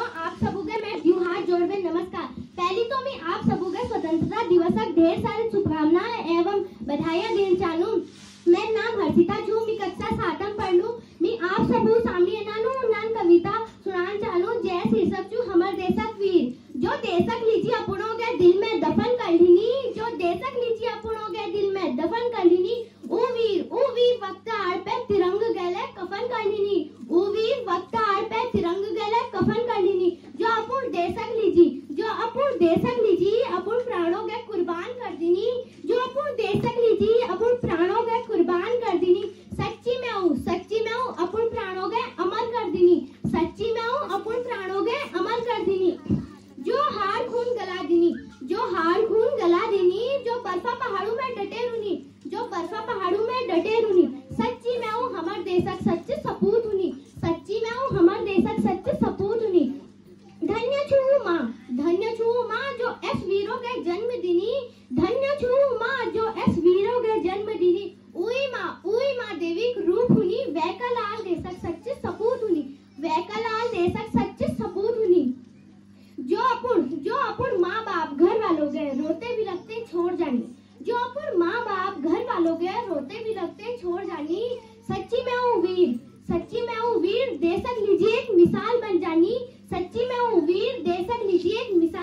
आप सबके मैं यूं हाथ जोड़ के नमस्कार। पहली तो मैं आप सबके स्वतंत्रता दिवस ढेर सारे शुभकामनाएं एवं बधाइयां देना चाहूँ। मैं नाम हर्षिता छू, मैं कक्षा 7 पढ़ूं। मैं आप सबू सामने नान कविता सुनाना चाहूँ। जय शीर्षक छू हमर देशक वीर, जो देशक लीची अपनों के दिल में दफन कर लीनी, जो देशक लीची अपनों के दिल में दफन कर लीनी। ओ वीर वक्त आड़ पे तिरंग गले कफन कर लीनी, ओ वीर वक्त आड़ पे तिरंग गले कफन कर लीनी। जो अपन देशक लीची, जो अपन देशक लीची अपन प्राणों के कुर्बान कर दीनी, जो अपन देशक लीची अपन प्राणों के कुर्बान कर दीनी। सच्ची में हूँ अपन प्राणों के अमर कर दीनी, सच्ची में हूँ अपन प्राणों के अमर कर दीनी। जो हार खून गला दीनी, जो हार खून गला दीनी, जो बर्फा पहाड़ों में डटे रुनी, जो बर्फा पहाड़ों में डटे रुनी। सच्ची में हूँ हमार देशक सच्चे सपूत हुनी, सच्ची में हूँ हमार देशक सच्चे सपूत हुनी। धन्य छू माँ जो एस वीरों के जन्म दिनी, धन्य छू माँ जो एस वीरों के जन्म दिनी। उई माँ देविक रूप हुनी, वैकलाल देशक सच्चे सपूत हुनी, वैकलाल देशक सच्चे सपूत हुनी। जो अपन माँ बाप घर वालों के रोते बिलखते छोड़ जानी, जो अपन माँ बाप घर वालों के रोते बिलखते छोड़ जानी। सच्ची में हूँ वीर देशक लीजिए एक मिसाल बन जानी, सच्ची में हूँ वीर देशक लीजिए एक मिसाल